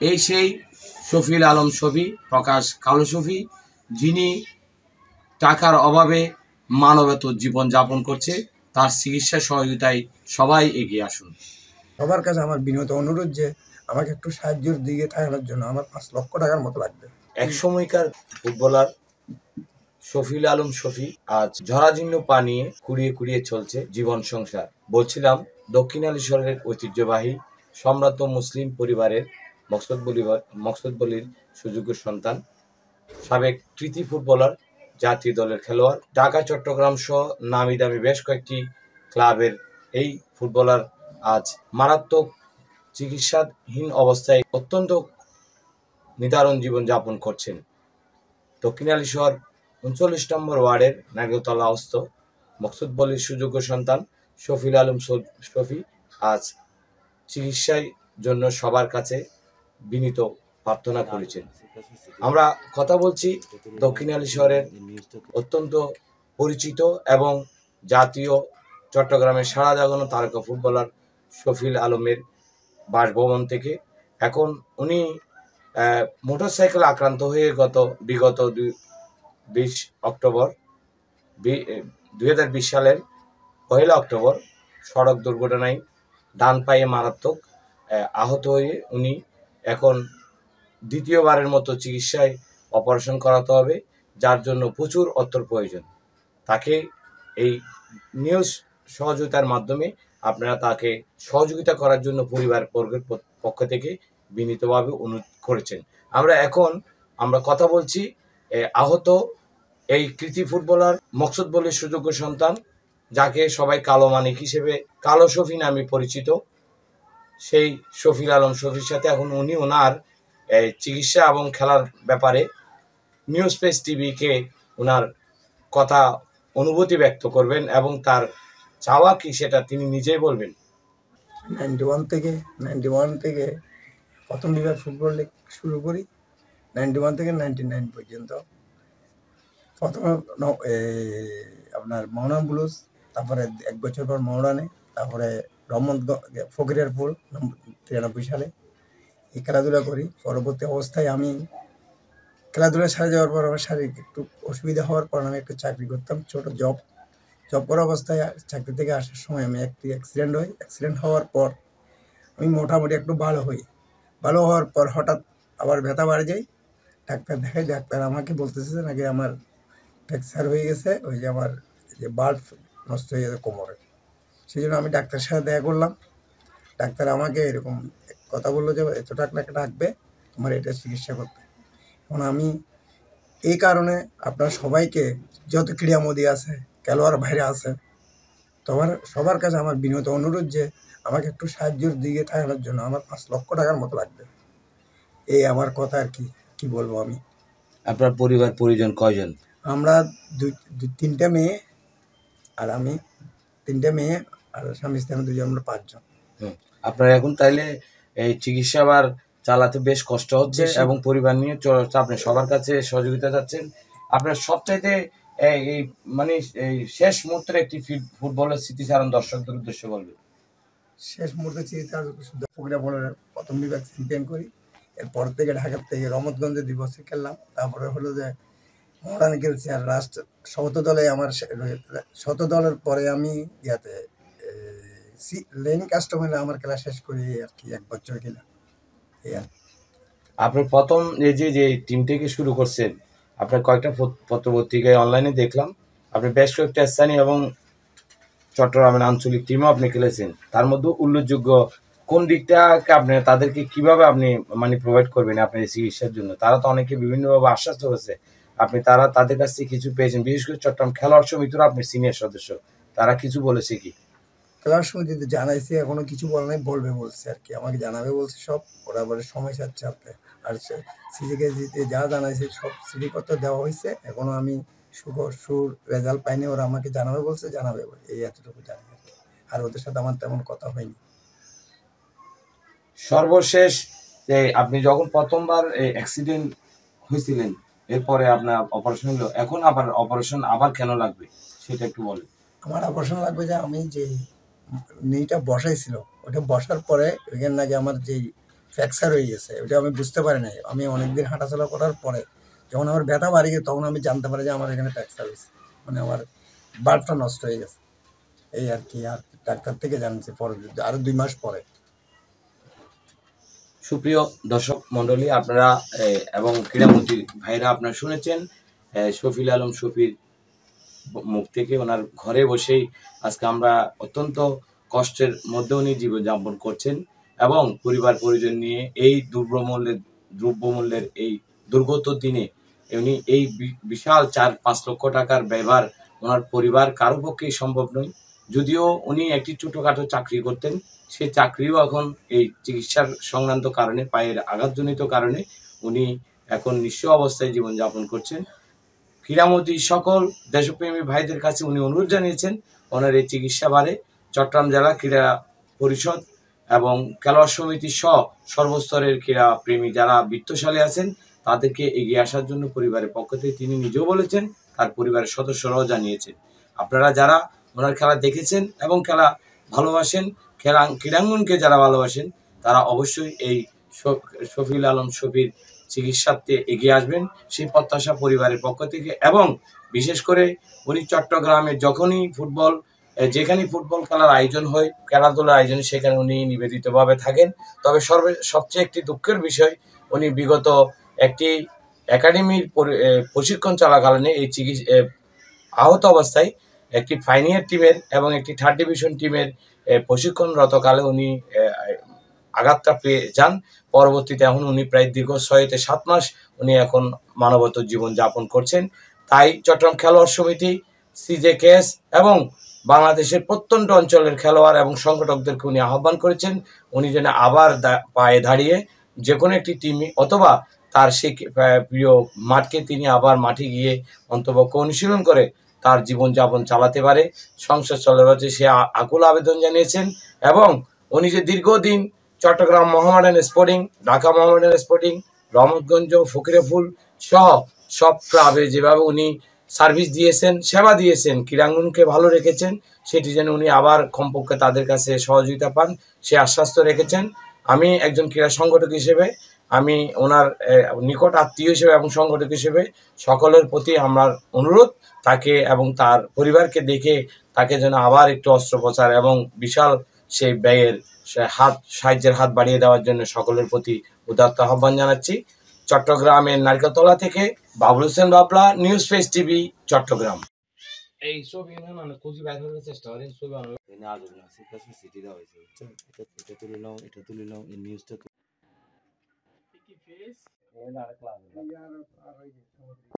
এই সেই শফিল আলম শফি, প্রকাশ কালো শফি, যিনি টাকার অভাবে মানবেতর জীবন যাপন করছে। তার চিকিৎসা সহযোগিতায় সবাই এগিয়ে আসুন। সবার কাছে আমার বিনীত অনুরোধ যে আমাকে একটু সাহায্যের দিকে থাকানোর জন্য আমার 5 লক্ষ টাকার মতো লাগবে। এক সময়কার ফুটবলার শফিল আলম শফি আজ জরাজীর্ণ পা নিয়ে কুড়িয়ে কুড়িয়ে চলছে জীবন সংসার। বলছিলাম দক্ষিণালীশ্বরের ঐতিহ্যবাহী সম্ভ্রান্ত মুসলিম পরিবারের মকসুদ বলির সুযোগ্য সন্তান, সাবেক কৃতি ফুটবলার, জাতীয় দলের খেলোয়াড়, ঢাকা চট্টগ্রাম সহ নামি দামি বেশ কয়েকটি ক্লাবের এই ফুটবলার আজ মারাত্মক চিকিৎসাধীন অবস্থায় অত্যন্ত নিদারুণ জীবন যাপন করছেন। দক্ষিণালীশ্বর 39 নম্বর ওয়ার্ডের নাগরতলা অস্ত মকসুদ বলির সুযোগ্য সন্তান শফিল আলম শফি আজ চিকিৎসার জন্য সবার কাছে বিনীত প্রার্থনা করেছেন। আমরা কথা বলছি দক্ষিণালীশ্বরের অত্যন্ত পরিচিত এবং জাতীয় চট্টগ্রামের সাড়া জাগানো তারকা ফুটবলার শফিল আলমের বাসভবন থেকে। এখন উনি মোটরসাইকেল আক্রান্ত হয়ে বিগত 2020 সালের 1 অক্টোবর সড়ক দুর্ঘটনায় ডান পায়ে মারাত্মক আহত হয়ে উনি এখন দ্বিতীয়বারের মতো চিকিৎসায় অপারেশন করাতে হবে, যার জন্য প্রচুর অর্থের প্রয়োজন। তাকে এই নিউজ সহযোগিতার মাধ্যমে আপনারা তাকে সহযোগিতা করার জন্য পরিবার বর্গের পক্ষ থেকে বিনীতভাবে অনুরোধ করেছেন। আমরা কথা বলছি আহত এই কৃতি ফুটবলার মকসুদ বলির সুযোগ্য সন্তান, যাকে সবাই কালো মানিক হিসেবে কালো শফি নামে পরিচিত, সেই শফিল আলম শফির সাথে এখন উনি ওনার চিকিৎসা এবং খেলার ব্যাপারে নিউজফেস টিভিকে ওনার কথা অনুভূতি ব্যক্ত করবেন এবং তার চাওয়া কি সেটা তিনি নিজেই বলবেন। 91 থেকে প্রথম বিভাগ ফুটবল লিগ শুরু করি। 91 থেকে 99 পর্যন্ত প্রথমে আপনার মৌলান ব্লুজ, তারপরে 1 বছর পর মৌলানে, তারপরে ফকিরেরপুর 93 সালে এই খেলাধুলা করি। পরবর্তী অবস্থায় আমি খেলাধুলা সারে যাওয়ার পর আমার শারীরিক একটু অসুবিধা হওয়ার পর আমি একটা চাকরি করতাম, ছোট জব করা অবস্থায় চাকরি থেকে আসার সময় আমি একটি অ্যাক্সিডেন্ট হওয়ার পর আমি মোটামুটি একটু ভালো হওয়ার পর হঠাৎ আবার ব্যথা বাড়ে যায়। ডাক্তার দেখাই, ডাক্তার আমাকে বলতেছে নাকি আমার ফ্র্যাকচার হয়ে গেছে, ওই যে আমার যে বাল্ব নষ্ট হয়ে গেছে কোমরে। সেই জন্য আমি ডাক্তারের সাথে দেখা করলাম। ডাক্তার আমাকে এরকম কথা বললো যে এত টাকা লাগবে আমার এটা চিকিৎসা করতে। এখন আমি এই কারণে আপনার সবাইকে, যত ক্রীড়ামোদী আছে, খেলোয়াড় বাইরে আছে, তোমার সবার কাছে আমার বিনীত অনুরোধ যে আমাকে একটু সাহায্যের দিকে থাকানোর জন্য আমার 5 লক্ষ টাকার মতো লাগবে। এই আমার কথা। আর কি বলবো আমি। আপনার পরিবার পরিজন কয়জন? আমরা 3টে মেয়ে আর আমি, 3টে মেয়ে আর স্বামী স্ত্রী, আমি 2জন, আমরা 5 জন। আপনার এখন তাইলে এই চিকিৎসা আবার চালাতে বেশ কষ্ট হচ্ছে এবং পরিবার নিয়ে আপনি সবার কাছে সহযোগিতা চাচ্ছেন। আপনার সবচাইতে এই মানে এই শেষ মুহূর্তের একটি ফুটবলের স্মৃতিচারণ দর্শকদের উদ্দেশ্যে বলবেন। শেষ মুহূর্তে প্রথম বিভাগ চ্যাম্পিয়ন করি। এরপর থেকে ঢাকার থেকে রহমতগঞ্জে 2 বছর খেললাম। তারপরে হলো যে মডার্ন খেলছি। আর লাস্ট শত দলের পরে আমি লেন কাস্টমারে আমার খেলা শেষ করি আর কি, 1 বছর খেলাম। আপনি প্রথম যে টিম থেকে শুরু করছেন, আপনার কয়েকটা পত্রপত্রিকায় অনলাইনে দেখলাম আপনি বেশ কয়েকটা স্থানীয় এবং চট্টগ্রামের আঞ্চলিক টিমও আপনি খেলেছেন। তার মধ্যে উল্লেখযোগ্য কোন দিকটাকে আপনি তাদেরকে কিভাবে আপনি মানে প্রোভাইড করবেন আপনার চিকিৎসার জন্য? তারা তো অনেকে বিভিন্নভাবে আশ্বাস করেছে, আপনি তাদের কাছ থেকে কিছু পেয়েছেন? বিশেষ করে চট্টগ্রাম খেলোয়াড় সমিতির আপনি সিনিয়র সদস্য, তারা কিছু বলেছে কি? খেলার সমিতিতে জানাইছি, এখনো কিছু বলে নাই, বলছে আর কি, আমাকে জানাবে বলছে সব। ওরা বলে সময় চাচ্ছে আপনি। আর সিজিকেজিতে যা জানাইছে সব সিডিপত্র দেওয়া হয়েছে, এখনো আমি সুর রেজাল্ট পাইনি। ওরা আমাকে জানাবে বলছে, এই এতটুকু জানি আর কি। আর ওদের সাথে আমার তেমন কথা হয়নি। সর্বশেষ যে আপনি যখন প্রথমবার অ্যাক্সিডেন্ট হয়েছিলেন, এরপরে আপনার অপারেশন হলো, এখন আবার অপারেশন আবার কেন লাগবে সেটা একটু বলেন। আমার অপারেশন লাগবে যে আমি যে নিটা বসাইছিল, ওটা বসার পরে ওইখানে নাকি আমার যে ফ্র্যাকচার হয়ে গেছে, ওটা আমি বুঝতে পারি নাই। আমি অনেকদিন হাঁটাচলা করার পরে যখন আমার ব্যথা বাড়ি গেছে তখন আমি জানতে পারি যে আমার এখানে ফ্র্যাকচার হয়েছে, মানে আমার বাল্বটা নষ্ট হয়ে গেছে। এই আর কি, আর ডাক্তার থেকে জানছি পরে, আরো 2 মাস পরে। সুপ্রিয় দর্শক মন্ডলী, আপনারা এবং ক্রীড়ামন্ত্রী ভাইরা আপনারা শুনেছেন শফিল আলম শফির মুখ থেকে। ওনার ঘরে বসেই আজকে আমরা অত্যন্ত কষ্টের মধ্যে উনি জীবনযাপন করছেন এবং পরিবার পরিজন নিয়ে এই দ্রব্যমূল্যের এই দুর্গত দিনে উনি এই বিশাল 4-5 লক্ষ টাকার ব্যবহার ওনার পরিবার কারো পক্ষেই সম্ভব নয়। যদিও উনি একটি ছোটোখাটো চাকরি করতেন, সেই চাকরিও এখন এই চিকিৎসার সংক্রান্ত কারণে, পায়ের আঘাতজনিত কারণে উনি এখন নিঃস্ব অবস্থায় জীবনযাপন করছেন। ক্রীড়ামন্ত্রী সকল দেশপ্রেমী ভাইদের কাছে উনি অনুরোধ জানিয়েছেন ওনার এই চিকিৎসা বারে চট্টগ্রাম জেলা ক্রীড়া পরিষদ এবং খেলোয়াড় সমিতি সহ সর্বস্তরের ক্রীড়া প্রেমী যারা বিত্তশালী আছেন তাদেরকে এগিয়ে আসার জন্য পরিবারের পক্ষ থেকে তিনি নিজেও বলেছেন, তার পরিবারের সদস্যরাও জানিয়েছেন। আপনারা যারা ওনার খেলা দেখেছেন এবং খেলা ভালোবাসেন, ক্রীড়াঙ্গনকে যারা ভালোবাসেন, তারা অবশ্যই এই শফিল আলম শফির চিকিৎসার্থে এগিয়ে আসবেন, সেই প্রত্যাশা পরিবারের পক্ষ থেকে। এবং বিশেষ করে উনি চট্টগ্রামে যখনই যেখানেই ফুটবল খেলার আয়োজন হয়, খেলাধুলার আয়োজন, সেখানে উনি নিবেদিতভাবে থাকেন। তবে সবচেয়ে একটি দুঃখের বিষয়, উনি বিগত একটি একাডেমির প্রশিক্ষণ চলাকালীন এই আহত অবস্থায় একটি ফাইনাল টিমের এবং একটি 3rd ডিভিশন টিমের প্রশিক্ষণরতকালে উনি আঘাতটা পেয়ে যান। পরবর্তীতে এখন উনি প্রায় দীর্ঘ 6 থেকে 7 মাস উনি এখন মানবত জীবন যাপন করছেন। তাই চট্টগ্রাম খেলোয়াড় সমিতি, সিজেকেএস এবং বাংলাদেশের প্রত্যন্ত অঞ্চলের খেলোয়াড় এবং সংগঠকদেরকে উনি আহ্বান করেছেন উনি যেন আবার পায়ে দাঁড়িয়ে যে কোনো একটি টিমে অথবা তার সেই প্রিয় মাঠকে তিনি আবার মাঠে গিয়ে অন্তপক্ষ অনুশীলন করে তার জীবনযাপন চালাতে পারে, সংসার চলাতে সে আকুল আবেদন জানিয়েছেন। এবং উনি যে দীর্ঘদিন Chattogram Mohammedan sporting, Dhaka Mohammedan sporting, Rahmatganj, Fakirapool সহ সব ক্লাবে যেভাবে উনি সার্ভিস দিয়েছেন, সেবা দিয়েছেন, ক্রীড়াঙ্গনকে ভালো রেখেছেন, সেটি যেন উনি আবার কমপক্ষে তাদের কাছে সহযোগিতা পান সে আশ্বাস রেখেছেন। আমি একজন ক্রীড়া সংগঠক হিসেবে, আমি ওনার নিকট আত্মীয় হিসেবে এবং সংগঠক হিসেবে সকলের প্রতি আমার অনুরোধ, তাকে এবং তার পরিবারকে দেখে তাকে যেন আবার একটু অস্ত্রোপচার এবং বিশাল সেই ব্যয়ের সাহায্যের হাত বাড়িয়ে দেওয়ার জন্য সকলের প্রতি উদাত্ত আহ্বান জানাচ্ছি। চট্টগ্রামের নারকেলতলা থেকে বাবুল হোসেন বাবলা, নিউজ ফেস টিভি, চট্টগ্রাম। এই ছবি খুঁজি বাইর করার চেষ্টা করেন, ছবি সিটি দেওয়া হয়েছে, এটা তুলে নাও, এটা তুলে নাও, এই নিউজটা